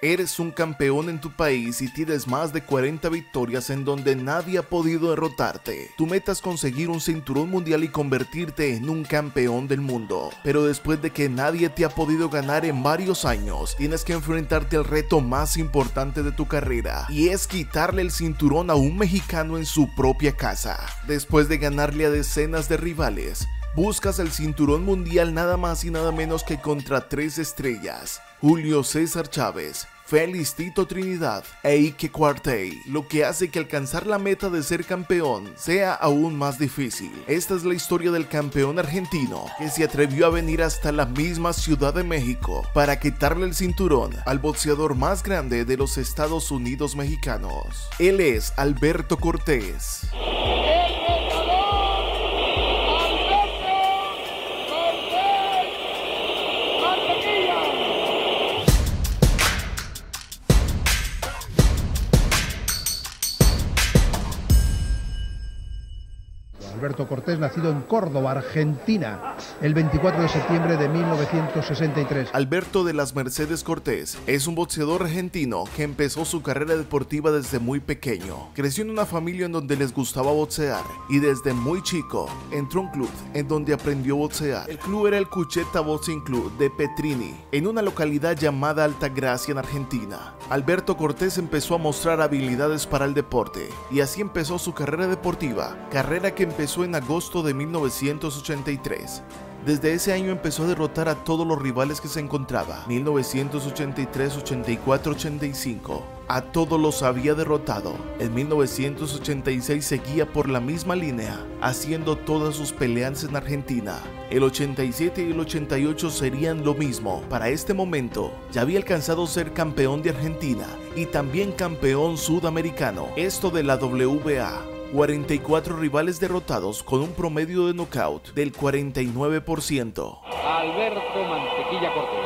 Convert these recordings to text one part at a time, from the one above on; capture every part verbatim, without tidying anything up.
Eres un campeón en tu país y tienes más de cuarenta victorias en donde nadie ha podido derrotarte. Tu meta es conseguir un cinturón mundial y convertirte en un campeón del mundo. Pero después de que nadie te ha podido ganar en varios años, tienes que enfrentarte al reto más importante de tu carrera, y es quitarle el cinturón a un mexicano en su propia casa. Después de ganarle a decenas de rivales, buscas el cinturón mundial nada más y nada menos que contra tres estrellas: Julio César Chávez, Félix Tito Trinidad e Ike Quartey, lo que hace que alcanzar la meta de ser campeón sea aún más difícil. Esta es la historia del campeón argentino que se atrevió a venir hasta la misma Ciudad de México para quitarle el cinturón al boxeador más grande de los Estados Unidos mexicanos. Él es Alberto Cortés. Alberto Cortés, nacido en Córdoba, Argentina, el veinticuatro de septiembre de mil novecientos sesenta y tres. Alberto de las Mercedes Cortés es un boxeador argentino que empezó su carrera deportiva desde muy pequeño. Creció en una familia en donde les gustaba boxear y desde muy chico entró a un club en donde aprendió a boxear. El club era el Cucheta Boxing Club de Petrini, en una localidad llamada Altagracia en Argentina. Alberto Cortés empezó a mostrar habilidades para el deporte y así empezó su carrera deportiva, carrera que empezó en agosto de mil novecientos ochenta y tres. Desde ese año empezó a derrotar a todos los rivales que se encontraba. mil novecientos ochenta y tres, ochenta y cuatro, ochenta y cinco. A todos los había derrotado. En mil novecientos ochenta y seis seguía por la misma línea, haciendo todas sus peleas en Argentina. El ochenta y siete y el ochenta y ocho serían lo mismo. Para este momento, ya había alcanzado ser campeón de Argentina y también campeón sudamericano. Esto de la W B A. cuarenta y cuatro rivales derrotados con un promedio de knockout del cuarenta y nueve por ciento. Alberto Mantequilla Cortés,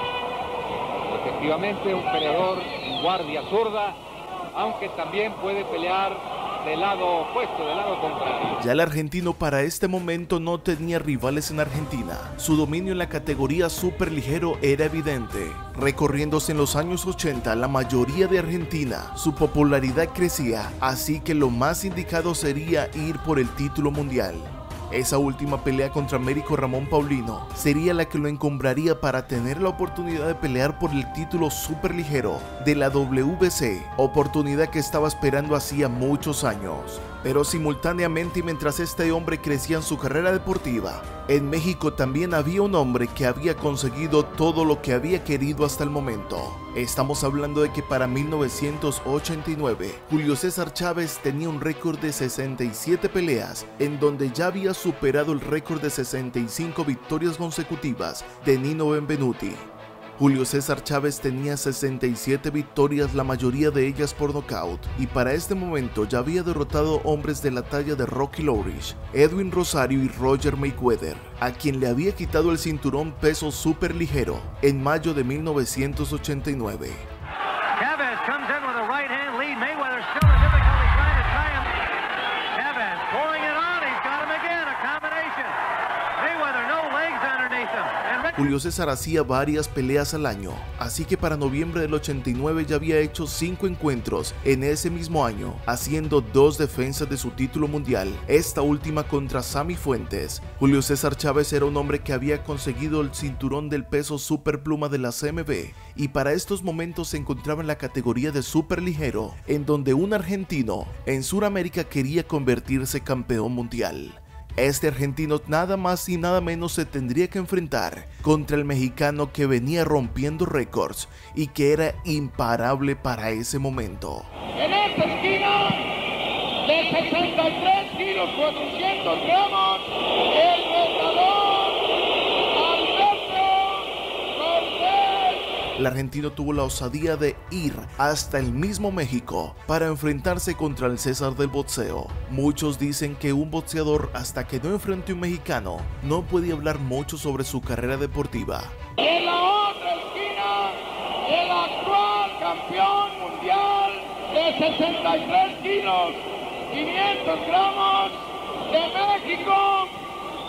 efectivamente un peleador en guardia zurda, aunque también puede pelear del lado opuesto, del lado contrario. Ya el argentino para este momento no tenía rivales en Argentina. Su dominio en la categoría superligero era evidente. Recorriéndose en los años ochenta la mayoría de Argentina, su popularidad crecía, así que lo más indicado sería ir por el título mundial. Esa última pelea contra Américo Ramón Paulino sería la que lo encumbraría para tener la oportunidad de pelear por el título superligero de la W B C, oportunidad que estaba esperando hacía muchos años. Pero simultáneamente y mientras este hombre crecía en su carrera deportiva, en México también había un hombre que había conseguido todo lo que había querido hasta el momento. Estamos hablando de que para mil novecientos ochenta y nueve, Julio César Chávez tenía un récord de sesenta y siete peleas, en donde ya había superado el récord de sesenta y cinco victorias consecutivas de Nino Benvenuti. Julio César Chávez tenía sesenta y siete victorias, la mayoría de ellas por nocaut, y para este momento ya había derrotado hombres de la talla de Rocky Louris, Edwin Rosario y Roger Mayweather, a quien le había quitado el cinturón peso superligero en mayo de mil novecientos ochenta y nueve. Chavez comes in with a right hand lead. Mayweather still in difficulty trying to tie him. Chavez pouring it on. He's got him again. A combination. Mayweather no legs underneath him. Julio César hacía varias peleas al año, así que para noviembre del ochenta y nueve ya había hecho cinco encuentros en ese mismo año, haciendo dos defensas de su título mundial, esta última contra Sammy Fuentes. Julio César Chávez era un hombre que había conseguido el cinturón del peso superpluma de la C M B y para estos momentos se encontraba en la categoría de superligero, en donde un argentino en Sudamérica quería convertirse campeón mundial. Este argentino nada más y nada menos se tendría que enfrentar contra el mexicano que venía rompiendo récords y que era imparable para ese momento. En esta esquina, de sesenta y tres kilos cuatrocientos gramos, el retador Alberto Cortés. El argentino tuvo la osadía de ir hasta el mismo México para enfrentarse contra el César del boxeo. Muchos dicen que un boxeador, hasta que no enfrente a un mexicano, no puede hablar mucho sobre su carrera deportiva. Y en la otra esquina, el actual campeón mundial de sesenta y tres kilos, quinientos gramos, de México,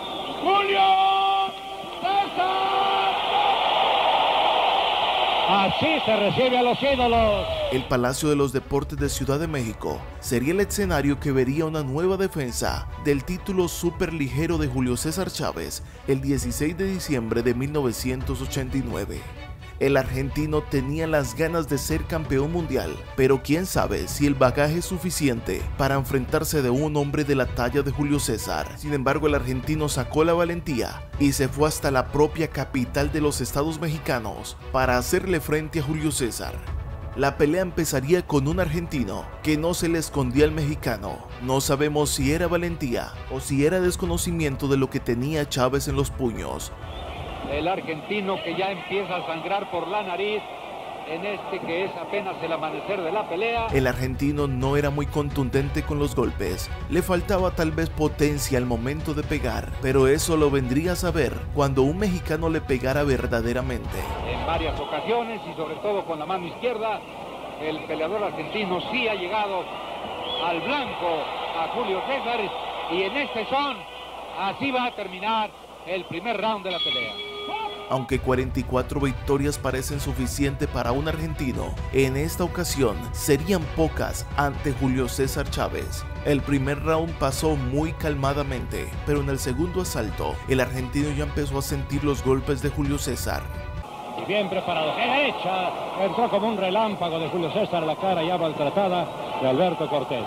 Julio César. Así Así se recibe a los ídolos. El Palacio de los Deportes de Ciudad de México sería el escenario que vería una nueva defensa del título superligero de Julio César Chávez el dieciséis de diciembre de mil novecientos ochenta y nueve. El argentino tenía las ganas de ser campeón mundial, pero quién sabe si el bagaje es suficiente para enfrentarse de un hombre de la talla de Julio César. Sin embargo, el argentino sacó la valentía y se fue hasta la propia capital de los estados mexicanos para hacerle frente a Julio César. La pelea empezaría con un argentino que no se le escondía al mexicano. No sabemos si era valentía o si era desconocimiento de lo que tenía Chávez en los puños. El argentino que ya empieza a sangrar por la nariz en este que es apenas el amanecer de la pelea. El argentino no era muy contundente con los golpes, le faltaba tal vez potencia al momento de pegar, pero eso lo vendría a saber cuando un mexicano le pegara verdaderamente. En varias ocasiones y sobre todo con la mano izquierda, el peleador argentino sí ha llegado al blanco a Julio César y en este son, así va a terminar el primer round de la pelea. Aunque cuarenta y cuatro victorias parecen suficiente para un argentino, en esta ocasión serían pocas ante Julio César Chávez. El primer round pasó muy calmadamente, pero en el segundo asalto, el argentino ya empezó a sentir los golpes de Julio César. Y bien preparado, derecha, entró como un relámpago de Julio César la cara ya maltratada de Alberto Cortés.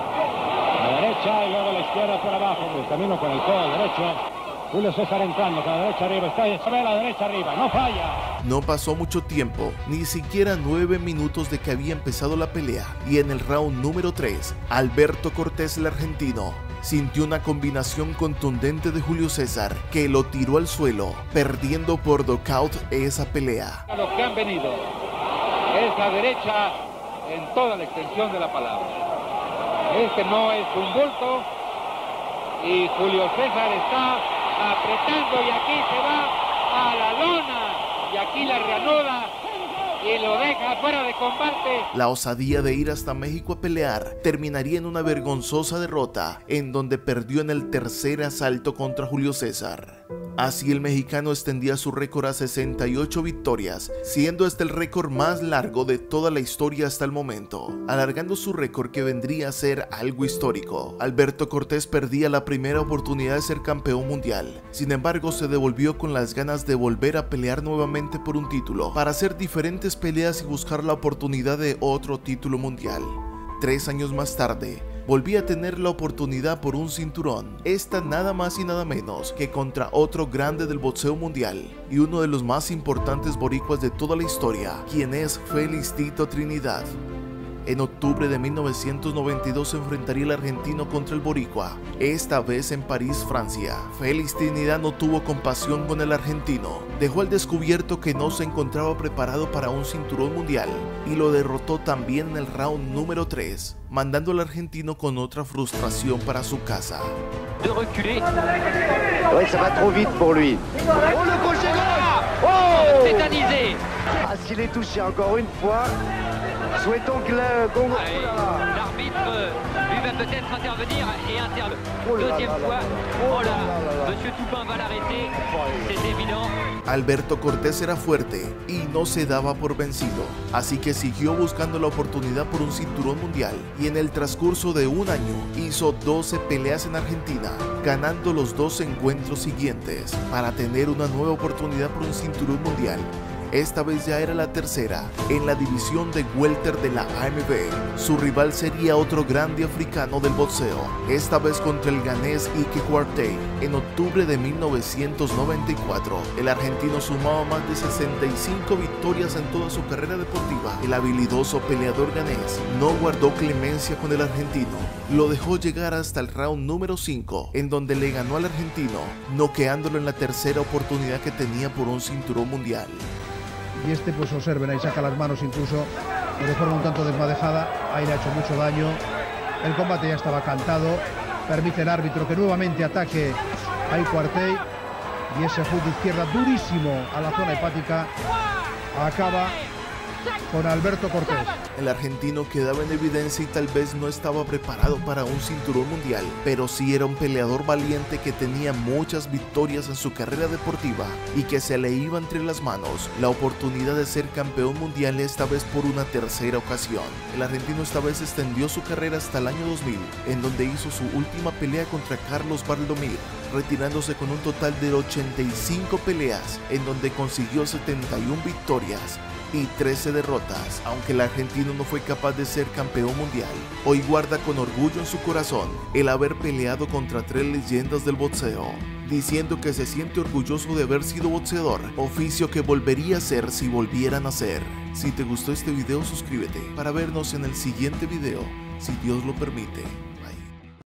La derecha y luego la izquierda por abajo, el camino con el codo derecho. Julio César entrando con la derecha arriba, está a la derecha arriba, no falla. No pasó mucho tiempo, ni siquiera nueve minutos de que había empezado la pelea, y en el round número tres, Alberto Cortés, el argentino, sintió una combinación contundente de Julio César que lo tiró al suelo, perdiendo por nocaut esa pelea. A los que han venido es la derecha en toda la extensión de la palabra. Este no es un bulto y Julio César está apretando y aquí se va a la lona y aquí la reanuda y lo deja fuera de combate. La osadía de ir hasta México a pelear terminaría en una vergonzosa derrota en donde perdió en el tercer asalto contra Julio César. Así el mexicano extendía su récord a sesenta y ocho victorias, siendo este el récord más largo de toda la historia hasta el momento, alargando su récord que vendría a ser algo histórico. Alberto Cortés perdía la primera oportunidad de ser campeón mundial, sin embargo se devolvió con las ganas de volver a pelear nuevamente por un título, para hacer diferentes peleas y buscar la oportunidad de otro título mundial. Tres años más tarde, volví a tener la oportunidad por un cinturón, esta nada más y nada menos que contra otro grande del boxeo mundial y uno de los más importantes boricuas de toda la historia, quien es Félix Tito Trinidad. En octubre de mil novecientos noventa y dos se enfrentaría el argentino contra el boricua, esta vez en París, Francia. Félix Trinidad no tuvo compasión con el argentino, dejó al descubierto que no se encontraba preparado para un cinturón mundial y lo derrotó también en el round número tres, mandando al argentino con otra frustración para su casa. De reculer. Ouais, ça va trop vite pour lui. Oh, le crochet gauche! Oh! Tétanisé. Ah, s'il est touché encore une fois, souhaitons que le Congo... L'arbitre lui va peut-être intervenir et intervenir. Oh Deuxième là fois. Oh là, Monsieur Toupin va l'arrêter, c'est évident. Alberto Cortés era fuerte y no se daba por vencido, así que siguió buscando la oportunidad por un cinturón mundial y en el transcurso de un año hizo doce peleas en Argentina, ganando los dos encuentros siguientes para tener una nueva oportunidad por un cinturón mundial. Esta vez ya era la tercera en la división de welter de la A M B. Su rival sería otro grande africano del boxeo, esta vez contra el ganés Ike Quartey. En octubre de mil novecientos noventa y cuatro, el argentino sumaba más de sesenta y cinco victorias en toda su carrera deportiva. El habilidoso peleador ganés no guardó clemencia con el argentino, lo dejó llegar hasta el round número cinco, en donde le ganó al argentino, noqueándolo en la tercera oportunidad que tenía por un cinturón mundial. Y este, pues observen, ahí saca las manos incluso de forma un tanto desmadejada, ahí le ha hecho mucho daño. El combate ya estaba cantado, permite el árbitro que nuevamente ataque a Quartey y ese hook de izquierda durísimo a la zona hepática acaba con Alberto Cortés. El argentino quedaba en evidencia y tal vez no estaba preparado para un cinturón mundial, pero sí era un peleador valiente que tenía muchas victorias en su carrera deportiva y que se le iba entre las manos la oportunidad de ser campeón mundial, esta vez por una tercera ocasión. El argentino esta vez extendió su carrera hasta el año dos mil, en donde hizo su última pelea contra Carlos Baldomir, retirándose con un total de ochenta y cinco peleas, en donde consiguió setenta y una victorias y trece derrotas. Aunque el argentino no fue capaz de ser campeón mundial, hoy guarda con orgullo en su corazón el haber peleado contra tres leyendas del boxeo, diciendo que se siente orgulloso de haber sido boxeador, oficio que volvería a hacer si volviera a nacer. Si te gustó este video, suscríbete para vernos en el siguiente video, si Dios lo permite.